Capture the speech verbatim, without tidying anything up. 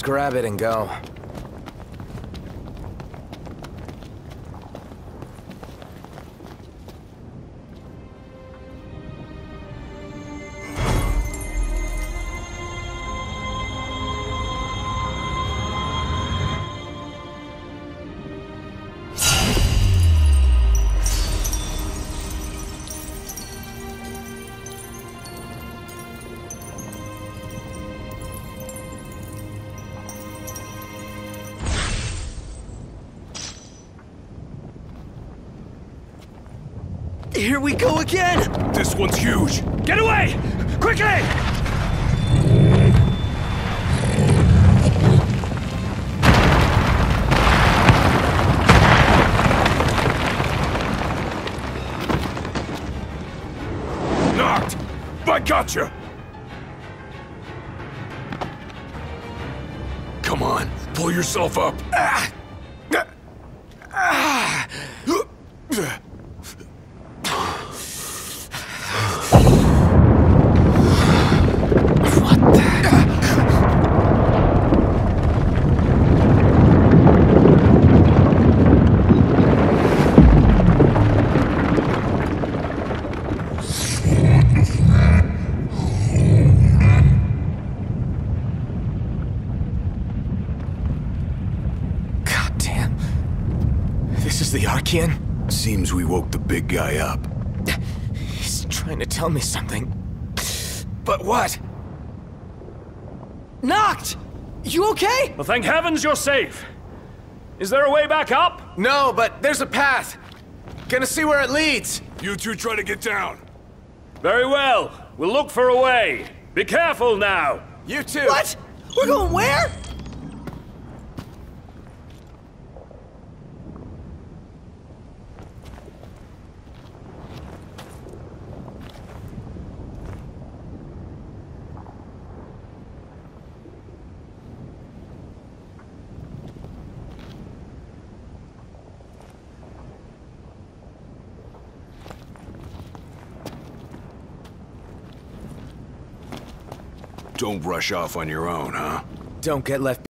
Let's grab it and go. Here we go again! This one's huge! Get away! Quickly! Knocked! I gotcha! Come on, pull yourself up! Ah. Ah. This is the Archean? Seems we woke the big guy up. He's trying to tell me something. But what? Knocked! You okay? Well, thank heavens you're safe. Is there a way back up? No, but there's a path. Gonna see where it leads. You two try to get down. Very well. We'll look for a way. Be careful now. You too. What? We're going where? Don't rush off on your own, huh? Don't get left